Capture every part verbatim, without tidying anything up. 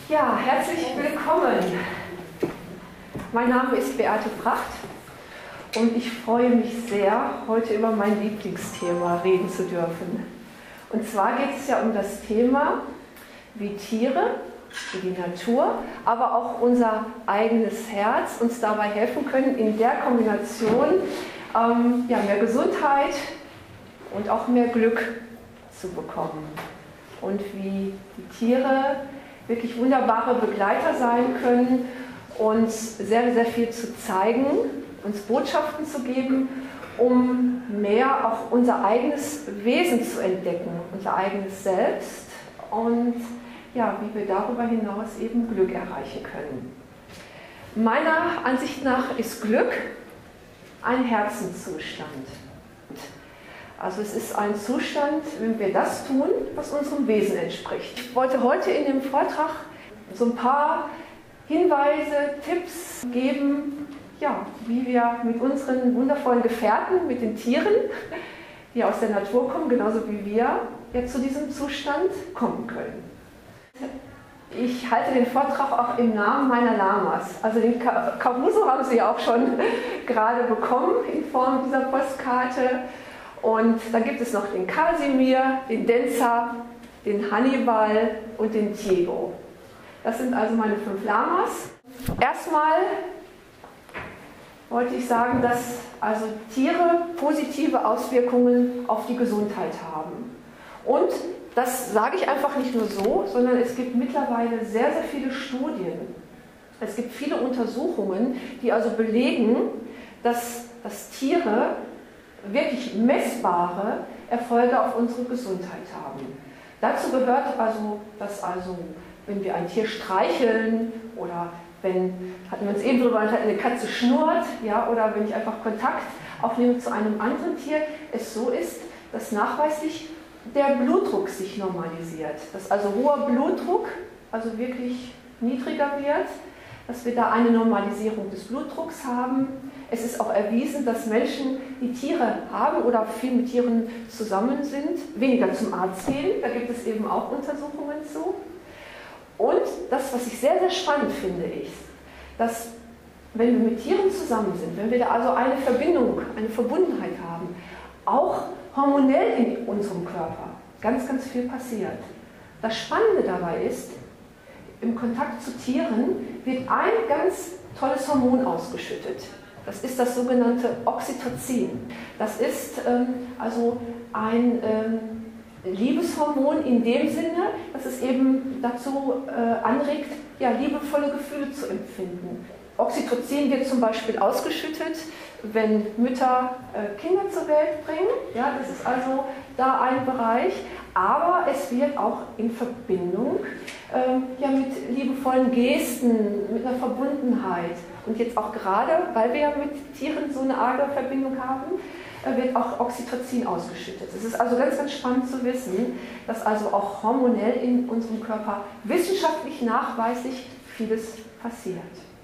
Ja, herzlich willkommen. Mein Name ist Beate Pracht und ich freue mich sehr, heute über mein Lieblingsthema reden zu dürfen. Und zwar geht es ja um das Thema, wie Tiere, wie die Natur, aber auch unser eigenes Herz uns dabei helfen können, in der Kombination ähm, ja, mehr Gesundheit und auch mehr Glück zu bekommen. Und wie die Tiere wirklich wunderbare Begleiter sein können, uns sehr, sehr viel zu zeigen, uns Botschaften zu geben, um mehr auch unser eigenes Wesen zu entdecken, unser eigenes Selbst und ja, wie wir darüber hinaus eben Glück erreichen können. Meiner Ansicht nach ist Glück ein Herzenszustand. Also es ist ein Zustand, wenn wir das tun, was unserem Wesen entspricht. Ich wollte heute in dem Vortrag so ein paar Hinweise, Tipps geben, ja, wie wir mit unseren wundervollen Gefährten, mit den Tieren, die aus der Natur kommen, genauso wie wir, ja, zu diesem Zustand kommen können. Ich halte den Vortrag auch im Namen meiner Lamas. Also den Karuso haben Sie ja auch schon gerade bekommen in Form dieser Postkarte. Und dann gibt es noch den Kasimir, den Denza, den Hannibal und den Diego. Das sind also meine fünf Lamas. Erstmal wollte ich sagen, dass also Tiere positive Auswirkungen auf die Gesundheit haben. Und das sage ich einfach nicht nur so, sondern es gibt mittlerweile sehr, sehr viele Studien. Es gibt viele Untersuchungen, die also belegen, dass, dass Tiere wirklich messbare Erfolge auf unsere Gesundheit haben. Dazu gehört also, dass also, wenn wir ein Tier streicheln oder wenn, hatten wir uns eben darüber unterhalten, eine Katze schnurrt, ja, oder wenn ich einfach Kontakt aufnehme zu einem anderen Tier, es so ist, dass nachweislich der Blutdruck sich normalisiert. Dass also hoher Blutdruck also wirklich niedriger wird, dass wir da eine Normalisierung des Blutdrucks haben. Es ist auch erwiesen, dass Menschen, die Tiere haben oder viel mit Tieren zusammen sind, weniger zum Arzt gehen. Da gibt es eben auch Untersuchungen zu. Und das, was ich sehr, sehr spannend finde, ist, dass wenn wir mit Tieren zusammen sind, wenn wir da also eine Verbindung, eine Verbundenheit haben, auch hormonell in unserem Körper ganz, ganz viel passiert. Das Spannende dabei ist, im Kontakt zu Tieren wird ein ganz tolles Hormon ausgeschüttet. Das ist das sogenannte Oxytocin. Das ist ähm, also ein ähm, Liebeshormon in dem Sinne, dass es eben dazu äh, anregt, ja, liebevolle Gefühle zu empfinden. Oxytocin wird zum Beispiel ausgeschüttet, wenn Mütter äh, Kinder zur Welt bringen. Ja, das ist also da ein Bereich. Aber es wird auch in Verbindung ähm, ja, mit liebevollen Gesten, mit einer Verbundenheit. Und jetzt auch gerade, weil wir ja mit Tieren so eine arge Verbindung haben, äh, wird auch Oxytocin ausgeschüttet. Es ist also ganz, ganz spannend zu wissen, dass also auch hormonell in unserem Körper wissenschaftlich nachweislich vieles passiert.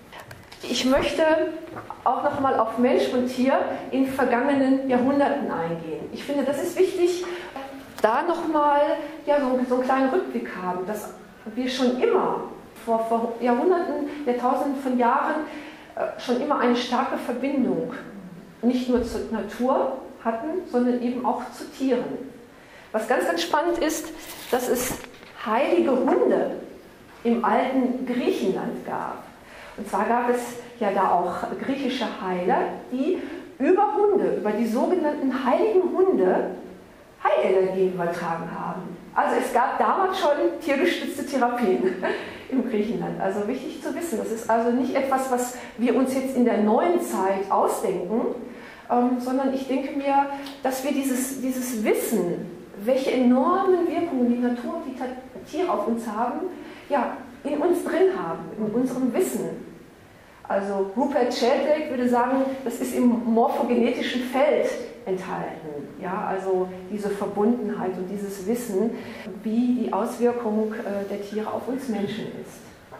Ich möchte auch noch mal auf Mensch und Tier in vergangenen Jahrhunderten eingehen. Ich finde, das ist wichtig, da noch mal ja, so, so einen kleinen Rückblick haben, dass wir schon immer, vor, vor Jahrhunderten, Jahrtausenden von Jahren, äh, schon immer eine starke Verbindung nicht nur zur Natur hatten, sondern eben auch zu Tieren. Was ganz, ganz spannend ist, dass es heilige Hunde im alten Griechenland gab. Und zwar gab es ja da auch griechische Heiler, die über Hunde, über die sogenannten heiligen Hunde, Heilenergien übertragen haben. Also es gab damals schon tiergestützte Therapien im Griechenland. Also wichtig zu wissen, das ist also nicht etwas, was wir uns jetzt in der neuen Zeit ausdenken, ähm, sondern ich denke mir, dass wir dieses, dieses Wissen, welche enormen Wirkungen die Natur und die Tiere auf uns haben, ja, in uns drin haben, in unserem Wissen. Also Rupert Sheldrake würde sagen, das ist im morphogenetischen Feld enthalten. Ja, also diese Verbundenheit und dieses Wissen, wie die Auswirkung äh, der Tiere auf uns Menschen ist.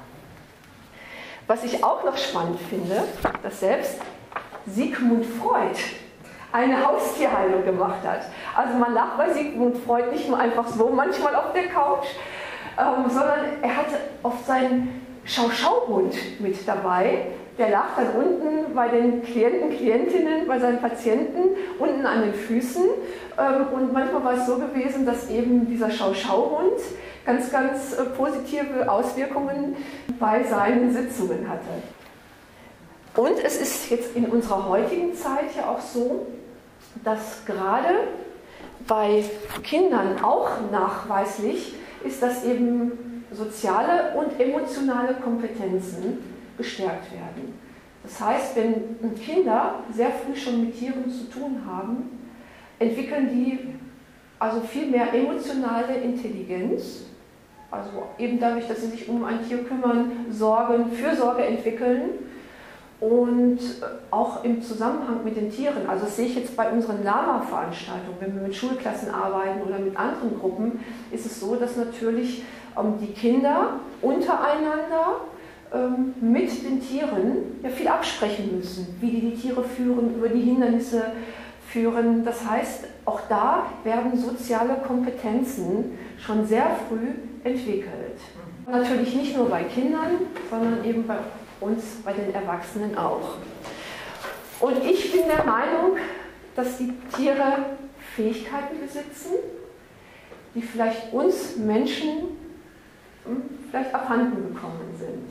Was ich auch noch spannend finde, dass selbst Sigmund Freud eine Haustierheilung gemacht hat. Also man lag bei Sigmund Freud nicht nur einfach so manchmal auf der Couch, ähm, sondern er hatte oft seinen Schau-Schau-Hund mit dabei. Der lag dann unten bei den Klienten, Klientinnen, bei seinen Patienten, unten an den Füßen. Ähm, und manchmal war es so gewesen, dass eben dieser Schau-Schau-Hund ganz, ganz äh, positive Auswirkungen bei seinen Sitzungen hatte. Und es ist jetzt in unserer heutigen Zeit ja auch so, dass gerade bei Kindern auch nachweislich ist, dass eben soziale und emotionale Kompetenzen gestärkt werden. Das heißt, wenn Kinder sehr früh schon mit Tieren zu tun haben, entwickeln die also viel mehr emotionale Intelligenz, also eben dadurch, dass sie sich um ein Tier kümmern, Sorgen, Fürsorge entwickeln. Und auch im Zusammenhang mit den Tieren, also das sehe ich jetzt bei unseren Lama-Veranstaltungen, wenn wir mit Schulklassen arbeiten oder mit anderen Gruppen, ist es so, dass natürlich ähm, die Kinder untereinander ähm, mit den Tieren ja viel absprechen müssen, wie die die Tiere führen, über die Hindernisse führen. Das heißt, auch da werden soziale Kompetenzen schon sehr früh entwickelt. Natürlich nicht nur bei Kindern, sondern eben bei uns, bei den Erwachsenen auch. Und ich bin der Meinung, dass die Tiere Fähigkeiten besitzen, die vielleicht uns Menschen hm, vielleicht abhanden gekommen sind.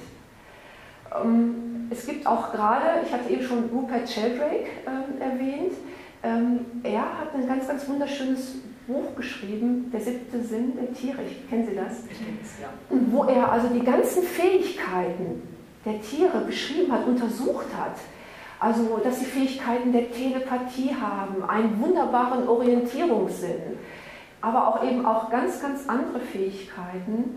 Ähm, es gibt auch gerade, ich hatte eben schon Rupert Sheldrake äh, erwähnt, ähm, er hat ein ganz, ganz wunderschönes Buch geschrieben, Der siebte Sinn der Tiere. Kennen Sie das? Ich denke es, ja. Wo er also die ganzen Fähigkeiten der Tiere beschrieben hat, untersucht hat. Also, dass sie Fähigkeiten der Telepathie haben, einen wunderbaren Orientierungssinn, aber auch eben auch ganz, ganz andere Fähigkeiten.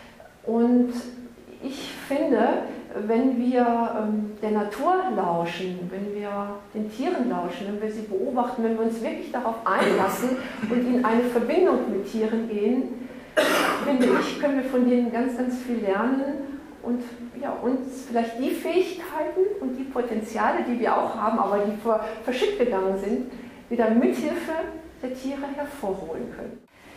Und ich finde, wenn wir ähm, der Natur lauschen, wenn wir den Tieren lauschen, wenn wir sie beobachten, wenn wir uns wirklich darauf einlassen und in eine Verbindung mit Tieren gehen, finde ich, können wir von denen ganz, ganz viel lernen und ja, uns vielleicht die Fähigkeiten und die Potenziale, die wir auch haben, aber die vor, verschütt gegangen sind, wieder mithilfe der Tiere hervorholen können.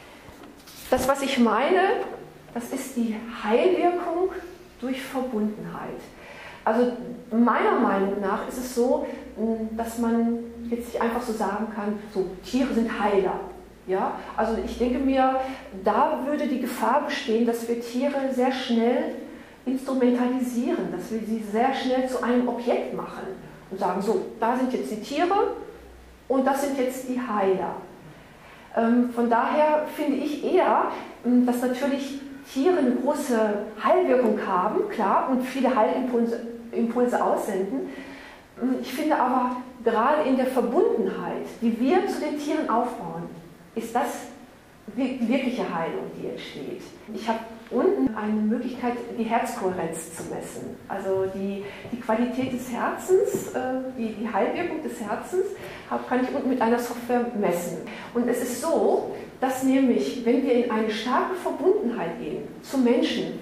Das, was ich meine, das ist die Heilwirkung durch Verbundenheit. Also meiner Meinung nach ist es so, dass man jetzt nicht einfach so sagen kann, so Tiere sind Heiler. Ja? Also ich denke mir, da würde die Gefahr bestehen, dass wir Tiere sehr schnell instrumentalisieren, dass wir sie sehr schnell zu einem Objekt machen und sagen, so, da sind jetzt die Tiere und das sind jetzt die Heiler. Ähm, von daher finde ich eher, dass natürlich Tiere eine große Heilwirkung haben, klar, und viele Heilimpulse Impulse aussenden. Ich finde aber, gerade in der Verbundenheit, die wir zu den Tieren aufbauen, ist das die wirkliche Heilung, die entsteht. Ich habe unten eine Möglichkeit, die Herzkohärenz zu messen. Also die, die Qualität des Herzens, die, die Heilwirkung des Herzens, kann ich unten mit einer Software messen. Und es ist so, dass nämlich, wenn wir in eine starke Verbundenheit gehen zu Menschen,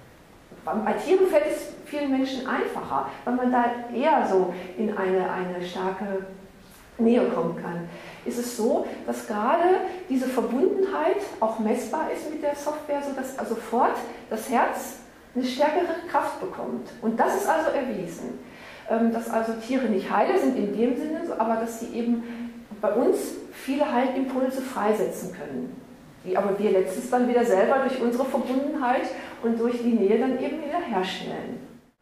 bei Tieren fällt es vielen Menschen einfacher, weil man da eher so in eine, eine starke Nähe kommen kann, ist es so, dass gerade diese Verbundenheit auch messbar ist mit der Software, sodass also sofort das Herz eine stärkere Kraft bekommt. Und das ist also erwiesen, dass also Tiere nicht heile sind in dem Sinne, aber dass sie eben bei uns viele Heilimpulse freisetzen können, die aber wir letztens dann wieder selber durch unsere Verbundenheit und durch die Nähe dann eben wieder herstellen.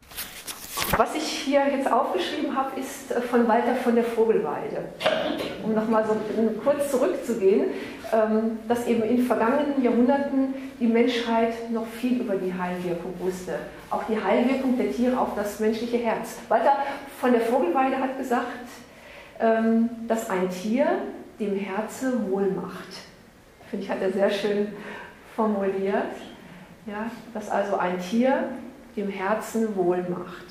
Was ich hier jetzt aufgeschrieben habe, ist von Walter von der Vogelweide. Um nochmal so kurz zurückzugehen, dass eben in vergangenen Jahrhunderten die Menschheit noch viel über die Heilwirkung wusste. Auch die Heilwirkung der Tiere auf das menschliche Herz. Walter von der Vogelweide hat gesagt, dass ein Tier dem Herzen wohl macht. Finde ich, hat er sehr schön formuliert. Ja, dass also ein Tier dem Herzen wohl macht.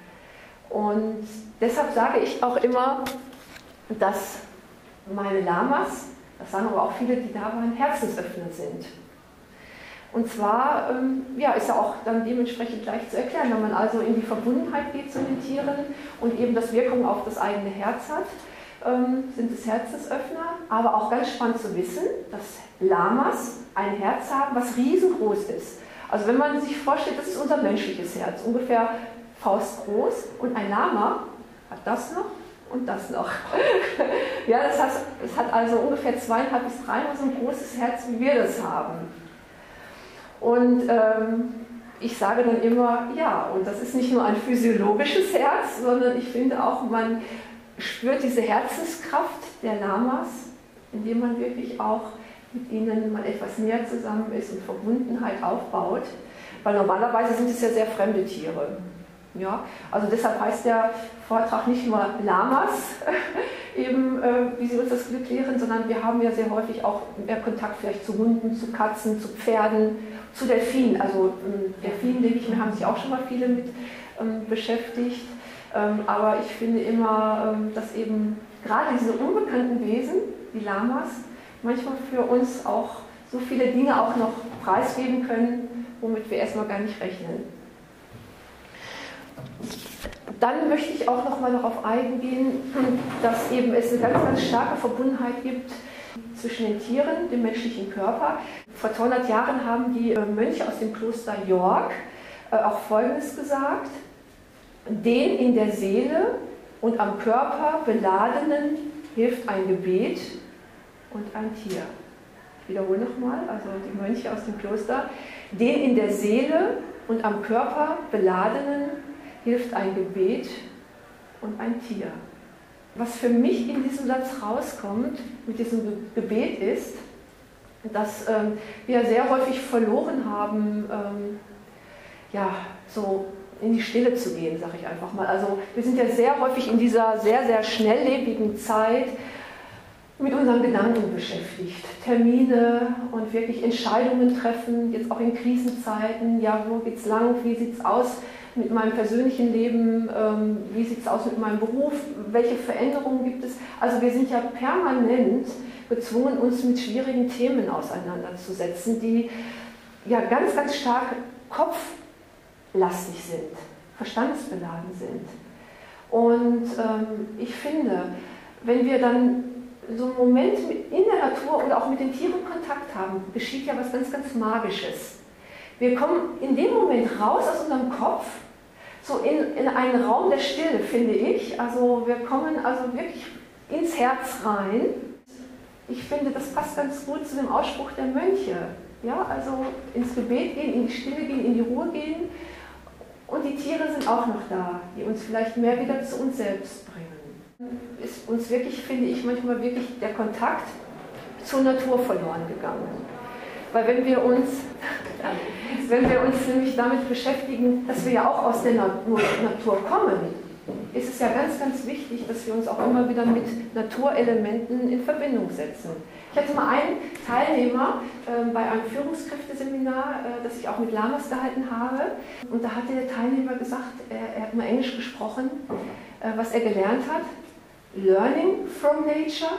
Und deshalb sage ich auch immer, dass meine Lamas, das sagen aber auch viele, die da waren, Herzensöffner sind. Und zwar ähm, ja, ist ja auch dann dementsprechend leicht zu erklären, wenn man also in die Verbundenheit geht zu den Tieren und eben das Wirkung auf das eigene Herz hat, ähm, sind es Herzensöffner, aber auch ganz spannend zu wissen, dass Lamas ein Herz haben, was riesengroß ist. Also wenn man sich vorstellt, das ist unser menschliches Herz, ungefähr faustgroß, und ein Lama hat das noch und das noch. Ja, das heißt, es hat also ungefähr zweieinhalb bis dreimal so ein großes Herz, wie wir das haben. Und ähm, ich sage dann immer, ja, und das ist nicht nur ein physiologisches Herz, sondern ich finde auch, man spürt diese Herzenskraft der Lamas, indem man wirklich auch mit ihnen mal etwas näher zusammen ist und Verbundenheit aufbaut, weil normalerweise sind es ja sehr fremde Tiere. Ja, also deshalb heißt der Vortrag nicht nur Lamas, eben, äh, wie sie uns das Glück lehren, sondern wir haben ja sehr häufig auch mehr Kontakt vielleicht zu Hunden, zu Katzen, zu Pferden, zu Delfinen. Also ähm, Delfinen, denke ich mir, haben sich auch schon mal viele mit ähm, beschäftigt. Ähm, aber ich finde immer, ähm, dass eben gerade diese unbekannten Wesen, die Lamas, manchmal für uns auch so viele Dinge auch noch preisgeben können, womit wir erstmal gar nicht rechnen. Dann möchte ich auch noch mal darauf eingehen, dass eben es eine ganz, ganz starke Verbundenheit gibt zwischen den Tieren, dem menschlichen Körper. Vor zweihundert Jahren haben die Mönche aus dem Kloster York auch Folgendes gesagt: Den in der Seele und am Körper Beladenen hilft ein Gebet und ein Tier. Ich wiederhole nochmal, also die Mönche aus dem Kloster: Den in der Seele und am Körper Beladenen hilft ein Gebet und ein Tier. Was für mich in diesem Satz rauskommt, mit diesem Gebet, ist, dass ähm, wir sehr häufig verloren haben, ähm, ja, so in die Stille zu gehen, sage ich einfach mal. Also wir sind ja sehr häufig in dieser sehr, sehr schnelllebigen Zeit mit unseren Gedanken beschäftigt. Termine und wirklich Entscheidungen treffen, jetzt auch in Krisenzeiten. Ja, wo geht's lang? Wie sieht's aus mit meinem persönlichen Leben? Ähm, wie sieht's aus mit meinem Beruf? Welche Veränderungen gibt es? Also wir sind ja permanent gezwungen, uns mit schwierigen Themen auseinanderzusetzen, die ja ganz, ganz stark kopflastig sind, verstandsbeladen sind. Und ähm, ich finde, wenn wir dann so einen Moment in der Natur oder auch mit den Tieren Kontakt haben, geschieht ja was ganz, ganz Magisches. Wir kommen in dem Moment raus aus unserem Kopf, so in, in einen Raum der Stille, finde ich. Also wir kommen also wirklich ins Herz rein. Ich finde, das passt ganz gut zu dem Ausspruch der Mönche. Ja, also ins Gebet gehen, in die Stille gehen, in die Ruhe gehen. Und die Tiere sind auch noch da, die uns vielleicht mehr wieder zu uns selbst bringen. Ist uns wirklich, finde ich, manchmal wirklich der Kontakt zur Natur verloren gegangen. Weil wenn wir uns, wenn wir uns nämlich damit beschäftigen, dass wir ja auch aus der Natur kommen, ist es ja ganz, ganz wichtig, dass wir uns auch immer wieder mit Naturelementen in Verbindung setzen. Ich hatte mal einen Teilnehmer äh, bei einem Führungskräfteseminar, äh, das ich auch mit Lamas gehalten habe, und da hatte der Teilnehmer gesagt, er, er hat mal Englisch gesprochen, äh, was er gelernt hat: Learning from nature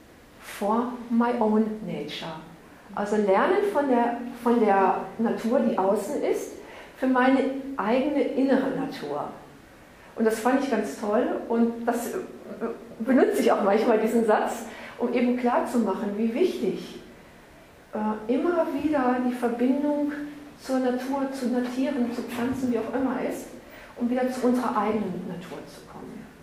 for my own nature. Also lernen von der, von der Natur, die außen ist, für meine eigene innere Natur. Und das fand ich ganz toll, und das benutze ich auch manchmal, diesen Satz, um eben klarzumachen, wie wichtig äh, immer wieder die Verbindung zur Natur, zu Tieren, zu Pflanzen, wie auch immer ist, um wieder zu unserer eigenen Natur zu kommen.